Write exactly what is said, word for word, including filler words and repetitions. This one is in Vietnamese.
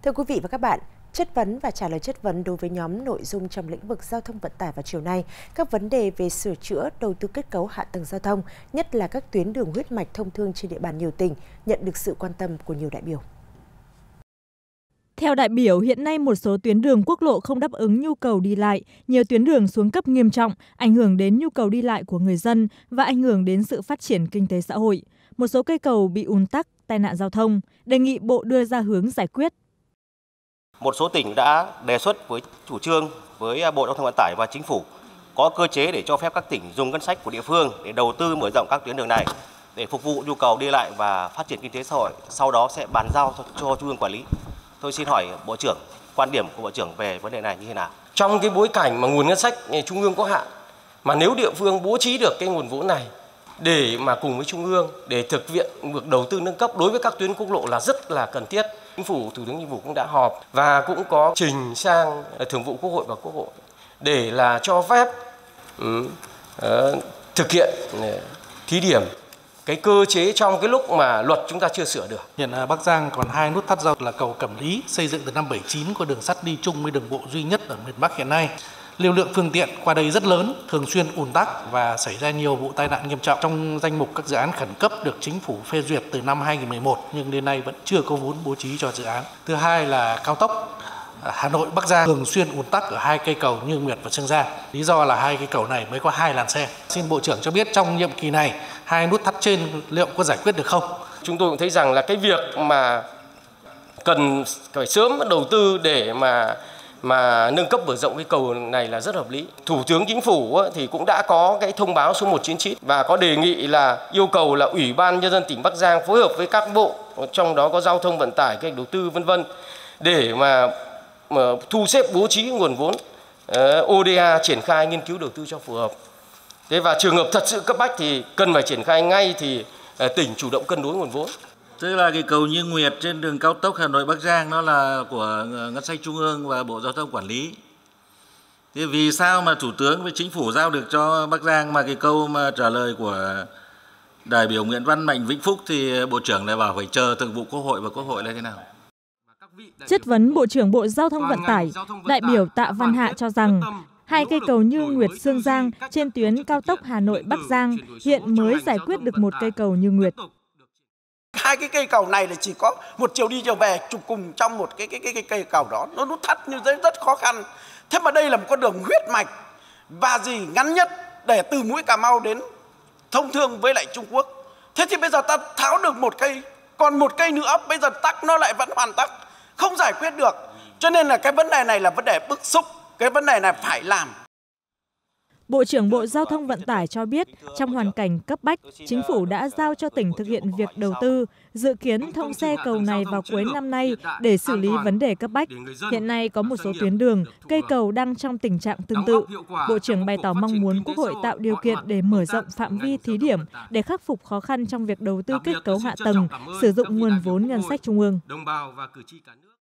Thưa quý vị và các bạn, chất vấn và trả lời chất vấn đối với nhóm nội dung trong lĩnh vực giao thông vận tải vào chiều nay, các vấn đề về sửa chữa, đầu tư kết cấu hạ tầng giao thông, nhất là các tuyến đường huyết mạch thông thương trên địa bàn nhiều tỉnh, nhận được sự quan tâm của nhiều đại biểu. Theo đại biểu, hiện nay một số tuyến đường quốc lộ không đáp ứng nhu cầu đi lại, nhiều tuyến đường xuống cấp nghiêm trọng, ảnh hưởng đến nhu cầu đi lại của người dân và ảnh hưởng đến sự phát triển kinh tế xã hội. Một số cây cầu bị ùn tắc, tai nạn giao thông, đề nghị Bộ đưa ra hướng giải quyết. Một số tỉnh đã đề xuất với chủ trương với Bộ Giao thông Vận tải và Chính phủ có cơ chế để cho phép các tỉnh dùng ngân sách của địa phương để đầu tư mở rộng các tuyến đường này để phục vụ nhu cầu đi lại và phát triển kinh tế xã hội, sau đó sẽ bàn giao cho, cho Trung ương quản lý. Tôi xin hỏi Bộ trưởng, quan điểm của Bộ trưởng về vấn đề này như thế nào? Trong cái bối cảnh mà nguồn ngân sách Trung ương có hạn, mà nếu địa phương bố trí được cái nguồn vốn này để mà cùng với Trung ương để thực hiện việc đầu tư nâng cấp đối với các tuyến quốc lộ là rất là cần thiết. Chính phủ, Thủ tướng Chính phủ cũng đã họp và cũng có trình sang Thường vụ Quốc hội và Quốc hội để là cho phép um, uh, thực hiện uh, thí điểm cái cơ chế trong cái lúc mà luật chúng ta chưa sửa được. Hiện Bắc Giang còn hai nút thắt giao là cầu Cẩm Lý, xây dựng từ năm bảy chín, có đường sắt đi chung với đường bộ duy nhất ở miền Bắc hiện nay. Lưu lượng phương tiện qua đây rất lớn, thường xuyên ùn tắc và xảy ra nhiều vụ tai nạn nghiêm trọng. Trong danh mục các dự án khẩn cấp được Chính phủ phê duyệt từ năm hai nghìn không trăm mười một nhưng đến nay vẫn chưa có vốn bố trí cho dự án. Thứ hai là cao tốc Hà Nội Bắc Giang thường xuyên ùn tắc ở hai cây cầu Như Nguyệt và Chương Giang. Lý do là hai cây cầu này mới có hai làn xe. Xin Bộ trưởng cho biết trong nhiệm kỳ này hai nút thắt trên liệu có giải quyết được không? Chúng tôi cũng thấy rằng là cái việc mà cần phải sớm đầu tư để mà mà nâng cấp mở rộng cái cầu này là rất hợp lý. Thủ tướng Chính phủ thì cũng đã có cái thông báo số một chín chín và có đề nghị là yêu cầu là Ủy ban Nhân dân tỉnh Bắc Giang phối hợp với các bộ, trong đó có giao thông vận tải, kế hoạch đầu tư vân vân để mà, mà thu xếp bố trí nguồn vốn uh, ô đê a triển khai nghiên cứu đầu tư cho phù hợp. Thế và trường hợp thật sự cấp bách thì cần phải triển khai ngay thì uh, tỉnh chủ động cân đối nguồn vốn. Tức là cái cầu Như Nguyệt trên đường cao tốc Hà Nội Bắc Giang nó là của ngân sách Trung ương và Bộ Giao thông quản lý. Thế vì sao mà Thủ tướng với Chính phủ giao được cho Bắc Giang mà cái câu mà trả lời của đại biểu Nguyễn Văn Mạnh Vĩnh Phúc thì Bộ trưởng lại bảo phải chờ Thường vụ Quốc hội và Quốc hội là thế nào? Chất vấn Bộ trưởng Bộ Giao thông Vận tải, đại biểu Tạ Văn Hạ cho rằng hai cây cầu Như Nguyệt Chương Giang trên tuyến cao tốc Hà Nội Bắc Giang hiện mới giải quyết được một cây cầu Như Nguyệt. Hai cái cây cầu này là chỉ có một chiều đi chiều về chụp cùng trong một cái cái cái, cái cây cầu đó, nó nút thắt như thế rất khó khăn. Thế mà đây là một con đường huyết mạch và gì ngắn nhất để từ mũi Cà Mau đến thông thương với lại Trung Quốc. Thế thì bây giờ ta tháo được một cây, còn một cây nữa bây giờ tắc nó lại vẫn hoàn tắc, không giải quyết được. Cho nên là cái vấn đề này là vấn đề bức xúc, cái vấn đề này phải làm. Bộ trưởng Bộ Giao thông Vận tải cho biết, trong hoàn cảnh cấp bách, Chính phủ đã giao cho tỉnh thực hiện việc đầu tư, dự kiến thông xe cầu này vào cuối năm nay để xử lý vấn đề cấp bách. Hiện nay có một số tuyến đường, cây cầu đang trong tình trạng tương tự. Bộ trưởng bày tỏ mong muốn Quốc hội tạo điều kiện để mở rộng phạm vi thí điểm để khắc phục khó khăn trong việc đầu tư kết cấu hạ tầng, sử dụng nguồn vốn ngân sách Trung ương.